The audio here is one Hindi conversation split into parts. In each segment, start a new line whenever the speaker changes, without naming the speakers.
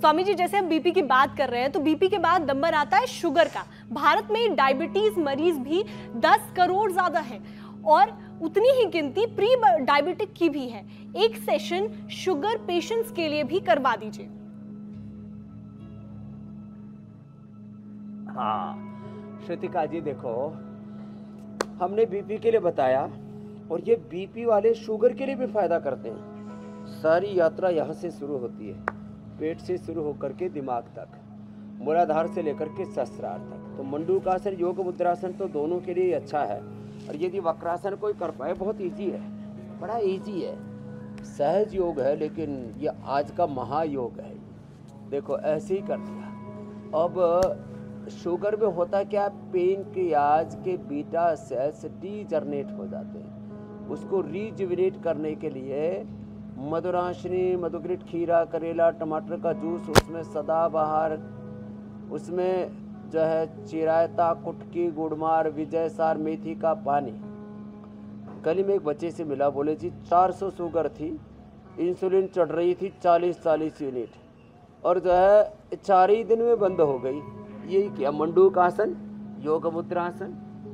स्वामी जी, जैसे हम बीपी की बात कर रहे हैं तो बीपी के बाद नंबर आता है शुगर का। भारत में डायबिटीज मरीज भी 10 करोड़ ज्यादा हैं और उतनी ही गिनती प्री डायबिटिक की भी है। एक सेशन शुगर पेशेंट्स के लिए भी करवा दीजिए।
हाँ श्रुतिका जी, देखो हमने बीपी के लिए बताया और ये बीपी वाले शुगर के लिए भी फायदा करते हैं। सारी यात्रा यहाँ से शुरू होती है, पेट से शुरू होकर के दिमाग तक, मूलाधार से लेकर के सहस्त्रार तक। तो मंडूकासन, योग मुद्रासन तो दोनों के लिए अच्छा है। और यदि वक्रासन कोई कर पाए, बहुत इजी है, बड़ा इजी है, सहज योग है, लेकिन ये आज का महायोग है। देखो ऐसे ही कर दिया। अब शुगर में होता क्या, पेनक्रियाज के बीटा सेल्स डीजनरेट हो जाते हैं। उसको रीजुविनेट करने के लिए मधुराशनी, मधुग्रिट, खीरा, करेला, टमाटर का जूस, उसमें सदाबहार, उसमें जो है चिरायता, कुटकी, गुड़मार, विजयसार, मेथी का पानी। कल ही में एक बच्चे से मिला, बोले जी 400 शुगर थी, इंसुलिन चढ़ रही थी 40-40 यूनिट, और जो है 4 ही दिन में बंद हो गई। यही किया, मंडूकासन, योग मुद्रासन।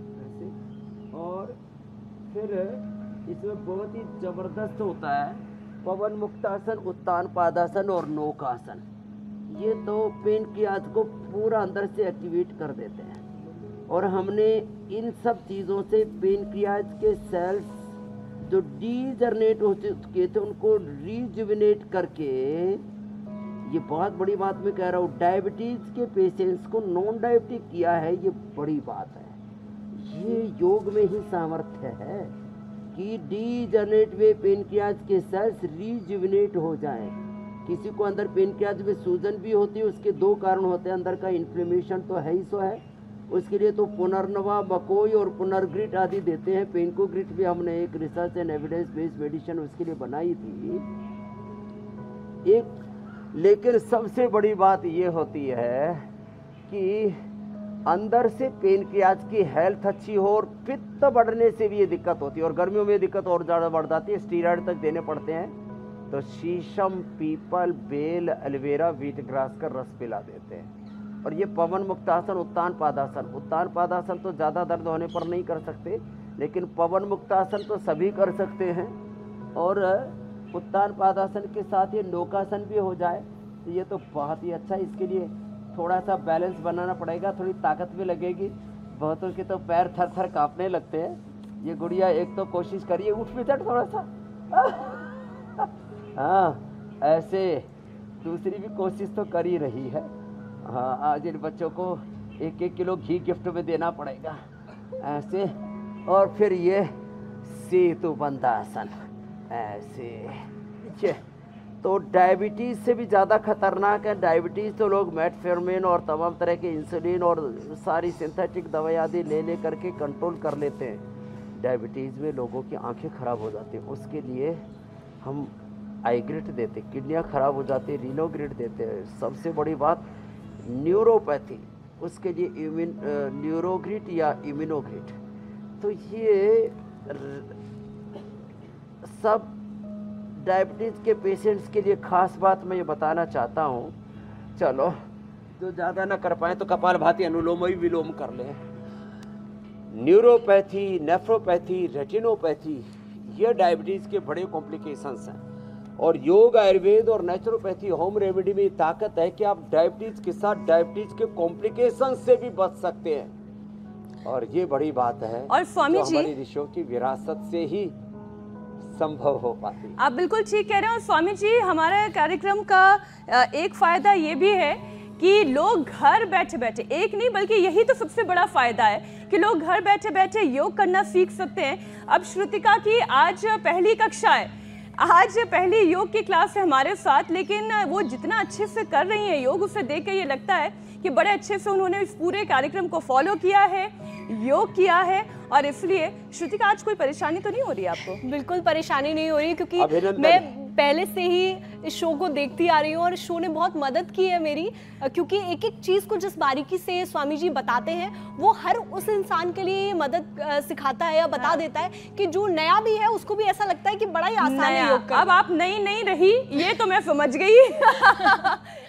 और फिर इसमें बहुत ही जबरदस्त होता है पवन मुक्तासन, उत्तान पादासन और नौकासन। ये तो पेनक्रियाज को पूरा अंदर से एक्टिवेट कर देते हैं। और हमने इन सब चीज़ों से पेनक्रियाज के सेल्स जो डीजनरेट हो चुके थे उनको रीजुविनेट करके, ये बहुत बड़ी बात मैं कह रहा हूँ, डायबिटीज़ के पेशेंट्स को नॉन डायबिटिक किया है। ये बड़ी बात है। ये योग में ही सामर्थ्य है कि डीजनरेट हुए पेनक्रियाज के सेल्स रीजुविनेट हो जाएं। किसी को अंदर पेनक्रियाज में सूजन भी होती है, उसके 2 कारण होते हैं। अंदर का इन्फ्लेमेशन तो है ही सो है, उसके लिए तो पुनर्नवा, मकोई और पुनर्ग्रिट आदि देते हैं। पेनकोग्रिट भी हमने एक research and evidence based medicine उसके लिए बनाई थी एक। लेकिन सबसे बड़ी बात ये होती है कि अंदर से पेनक्रियाज की हेल्थ अच्छी हो, और पित्त बढ़ने से भी ये दिक्कत होती है, और गर्मियों में दिक्कत और ज़्यादा बढ़ जाती है, स्टीरॉयड तक देने पड़ते हैं। तो शीशम, पीपल, बेल, एलोवेरा, व्हीट ग्रास का रस पिला देते हैं। और ये पवन मुक्तासन, उत्तान पादासन। उत्तान पादासन तो ज़्यादा दर्द होने पर नहीं कर सकते, लेकिन पवन मुक्तासन तो सभी कर सकते हैं। और उत्तान पादासन के साथ ये नौकासन भी हो जाए तो ये तो बहुत ही अच्छा है। इसके लिए थोड़ा सा बैलेंस बनाना पड़ेगा, थोड़ी ताकत भी लगेगी। बहुतों के तो पैर थर थर कांपने लगते हैं। ये गुड़िया एक तो कोशिश करिए, उठ भी चढ़ थोड़ा सा। हाँ, ऐसे दूसरी भी कोशिश तो कर ही रही है। हाँ, आज इन बच्चों को 1-1 किलो घी गिफ्ट में देना पड़ेगा ऐसे। और फिर ये सेतु बंधासन ऐसे। तो डायबिटीज़ से भी ज़्यादा खतरनाक है। डायबिटीज़ तो लोग मेटफॉर्मिन और तमाम तरह के इंसुलिन और सारी सिंथेटिक दवाई आदि ले करके कंट्रोल कर लेते हैं। डायबिटीज़ में लोगों की आंखें ख़राब हो जाती हैं, उसके लिए हम आईग्रिट देते, किडनियाँ ख़राब हो जाती है, रीनोग्रिट देते हैं। सबसे बड़ी बात न्यूरोपैथी, उसके लिए न्यूरोग्रिट या इम्यूनोग्रिट। तो ये सब डायबिटीज़ के पेशेंट्स के लिए ख़ास बात मैं ये बताना चाहता हूँ। चलो, जो ज़्यादा ना कर पाए तो कपालभाति, अनुलोम विलोम कर लें। न्यूरोपैथी, नेफ्रोपैथी, रेटिनोपैथी, ये डायबिटीज़ के बड़े कॉम्प्लिकेशंस हैं। और योग, आयुर्वेद और नेचुरोपैथी, होम रेमेडी में ताकत है कि आप डायबिटीज़ के साथ डायबिटीज़ के कॉम्प्लिकेशंस से भी बच सकते हैं। और ये बड़ी बात है,
और स्वामी जी,
हमारी ऋषियों की विरासत से ही संभव हो पाती।
आप बिल्कुल ठीक कह रहे हैं। और स्वामी जी, हमारे कार्यक्रम का एक फायदा ये भी है कि लोग घर बैठे बैठे, एक नहीं बल्कि यही तो सबसे बड़ा फायदा है कि लोग घर बैठे बैठे योग करना सीख सकते हैं। अब श्रुतिका की आज पहली कक्षा है, आज पहली योग की क्लास है हमारे साथ, लेकिन वो जितना अच्छे से कर रही है योग, उसे देख के ये लगता है कि बड़े अच्छे से उन्होंने इस पूरे कार्यक्रम को फॉलो किया है, योग किया है। और इसलिए श्रुतिका, आज कोई परेशानी तो नहीं हो रही आपको?
बिल्कुल परेशानी नहीं हो रही, क्योंकि मैं पहले से ही इस शो को देखती आ रही हूँ और शो ने बहुत मदद की है मेरी, क्योंकि एक एक चीज़ को जिस बारीकी से स्वामी जी बताते हैं वो हर उस इंसान के लिए मदद सिखाता है या बता देता है कि जो नया भी है उसको भी ऐसा लगता है कि बड़ा ही आसान है योग करना।
अब आप नई नहीं रही, ये तो मैं समझ गई।